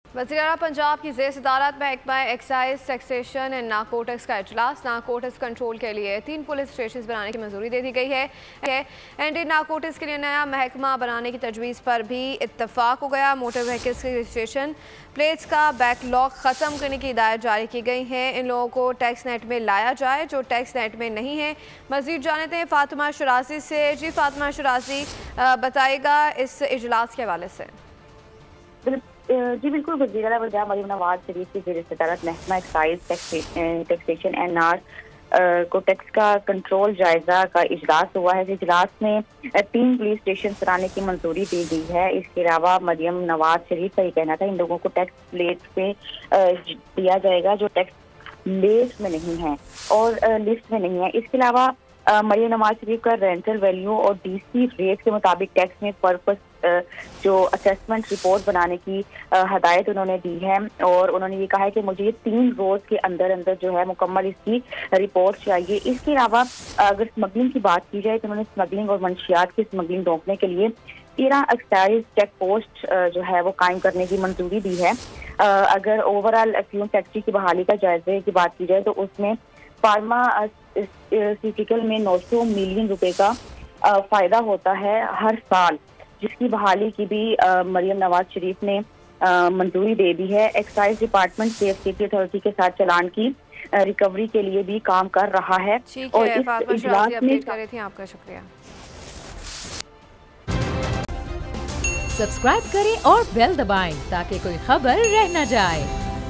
वज़ीर-ए-आला पंजाब की ज़ेर सदारत महकमा एक्साइज टैक्सेशन एंड नारकोटिक्स का इजलास। नारकोटिक्स कंट्रोल के लिए 3 पुलिस स्टेशन बनाने की मंजूरी दे दी गई है। एंटी नारकोटिक्स के लिए नया महकमा बनाने की तजवीज़ पर भी इत्तफाक हो गया। मोटर व्हीकल्स के रजिस्ट्रेशन प्लेट्स का बैकलॉग ख़त्म करने की हिदायत जारी की गई है। इन लोगों को टैक्स नेट में लाया जाए जो टैक्स नेट में नहीं है। मज़ीद जानते हैं फ़ातिमा शराजी से। जी फ़ातिमा शराजी, बताएगा इस इजलास के हवाले से। जी बिल्कुल, वज़ीर-ए-आला पंजाब मरियम नवाज शरीफ की ज़ेर सदारत महकमा एक्साइज टैक्सेशन एंड नारकोटिक्स का कंट्रोल जायजा का इजलास हुआ है। इस इजलास में 3 पुलिस स्टेशन बनाने की मंजूरी दी गई है। इसके अलावा मरियम नवाज शरीफ का ये कहना था इन लोगों को टैक्स प्लेट पे दिया जाएगा जो टैक्स लिस्ट में नहीं है और लिस्ट में नहीं है। इसके अलावा मरियम नवाज शरीफ का रेंटल वैल्यू और डीसी रेट के मुताबिक टैक्स में पर्पस जो असेसमेंट रिपोर्ट बनाने की हदायत उन्होंने दी है और उन्होंने ये कहा है कि मुझे ये 3 रोज के अंदर अंदर जो है मुकम्मल इसकी रिपोर्ट चाहिए। इसके अलावा अगर स्मगलिंग की बात की जाए तो उन्होंने स्मगलिंग और मंशियात की स्मगलिंग रोकने के लिए 13 एक्साइज चेक पोस्ट जो है वो कायम करने की मंजूरी दी है। अगर ओवरऑल अफ्यूम फैक्ट्री की बहाली का जायजे की बात की जाए तो उसमें फार्मास्यूटिकल में 900 मिलियन रुपए का फायदा होता है हर साल, जिसकी बहाली की भी मरियम नवाज शरीफ ने मंजूरी दे दी है। एक्साइज डिपार्टमेंट सेफ्टी अथॉरिटी के साथ चालान की रिकवरी के लिए भी काम कर रहा है। और इस इजलास में आपका शुक्रिया। सब्सक्राइब करें और बेल दबाएं ताकि कोई खबर रह न जाए।